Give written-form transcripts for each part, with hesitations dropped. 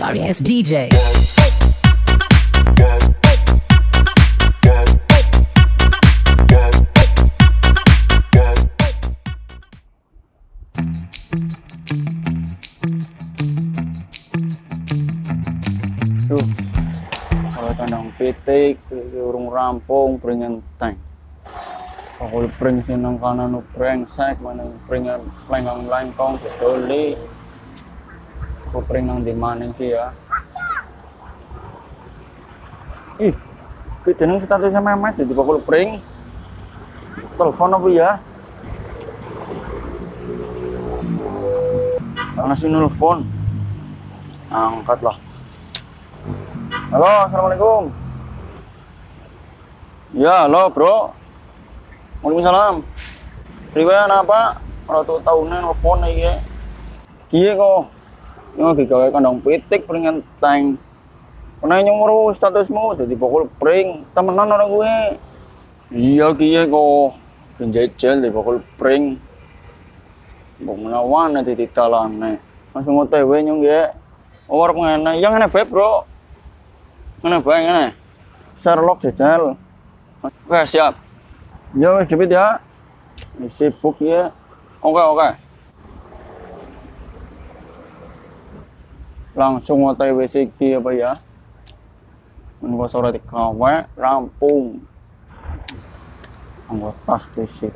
Sorry ass DJ. Duh, kalau kandang pitik, urung rampung, peringan tank. Kalau pering sinang kanan brengsek, mana peringan lengkong lengkong, sedoli. Aku pering nang di maning sih ya. Ih, kita nang status sama Mehmet jadi bakul pering. Telepon apa ya? Ngasih nelfon. Angkat lah. Halo, assalamualaikum. Ya, halo bro. Waalaikumsalam. Riwayat apa? Kalau tuh tahunan nelfon aja. Kiye kok? Yang lagi gawe kandang pitik peringan tank. Kena nyumuru statusmu jadi pokok pring temenan orang gue. Iya kiye kok. Genjejel di pokok pring. Mbok menawan nanti ditalane. Langsung OTW nyung ya. Orang ngene, yang ngene bae, Bro. Ngene bae ngene. Sherlock jejel. Oke, siap. Ya wis debit ya. Sibuk ya. Oke. Langsung OTW siki apa ya? Menunggu sore dikawe rampung. Anggota stisik.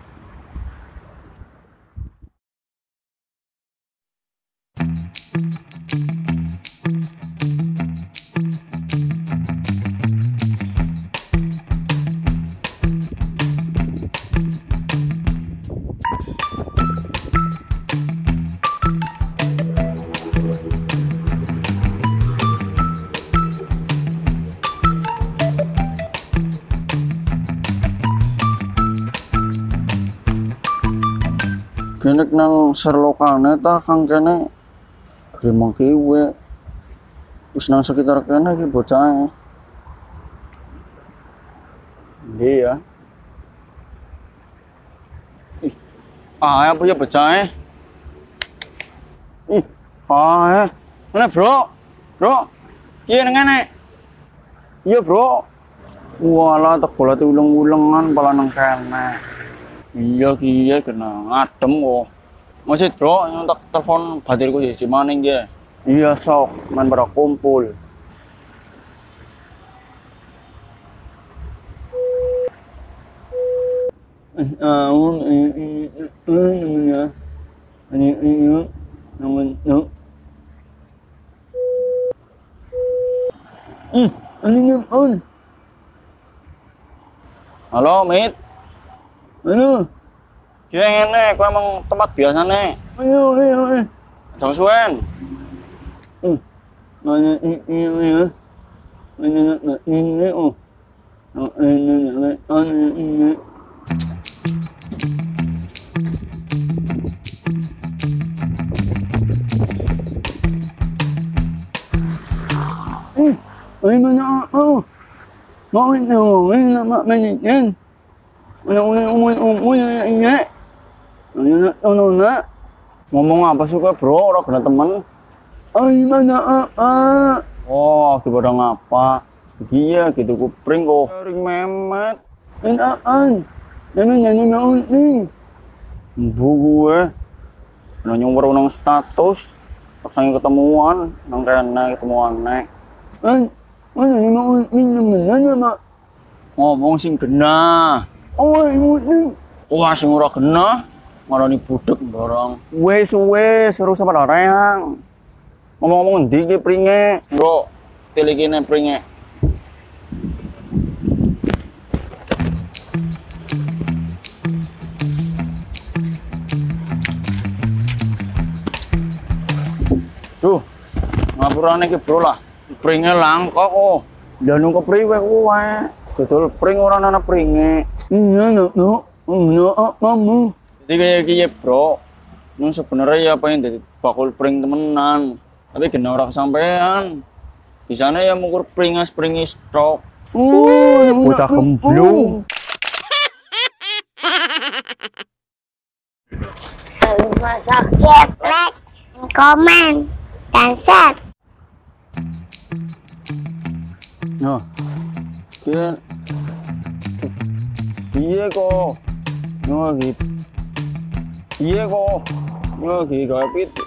Genek nang serlokane ta kang kene gremeng kiwe. Wis nang sekitar kene iki bocah. Ndi ya? Ih. Apa ya bocah? Ih, Mana, Bro? Bro. Kiye nang ngene? Iya, Bro. Walah tak bola uleng-ulengan pala nang kene. Iya kiye kena ngadem kok. Masih bro, yang tak telepon batirku si maning ya. Iya sok, main pada kumpul. Halo, Mit. Halo. Yang ini, aku emang tempat biasa nih. Ayo. Jangan suwen. Ngomong apa suka bro, orang kena temen. Oh, daripada ngapa? Iya, gitu kupring kok. Ring Mehmet. Bu gue. Nanya nang status. Paksanya ketemuan, nang kena ketemuan nek. Ngomong sing genah. Wah, sing ora genah. Marani budek barang. Wes seru sama orang. Ngomong-ngomong ndi ki pringe, Bro. Tilikine pringe. Duh, ngapurane ki Bro lah. Pringe langkok kok. Janung ke priwe kowe. Dodol pring ora ana pringe. Iya, kamu. Jadi kayak bro, nun sebenarnya ya pengen jadi bakul pring temenan, tapi kena orang kesampean. Di sana ya mengukur pringis stok. Bocah gemblung. Kalau mau sakit, like, komen, dan share. Nah, kan iya kok lagi iya kok lagi gawe pitik.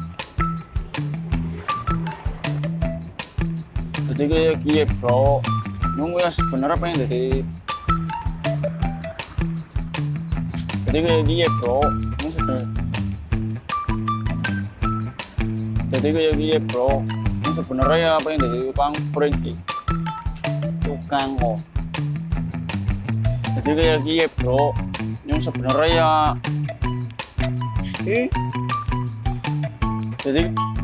Jadi kayak gie bro, nunggu ya sebenarnya pengen jadi kayak gie bro, ini sebenarnya. Jadi kayak gie bro, ini sebenarnya ya pengen jadi tukang pergi, tukang kok. Jadi kayak gie bro, yang sebenarnya ya, jadi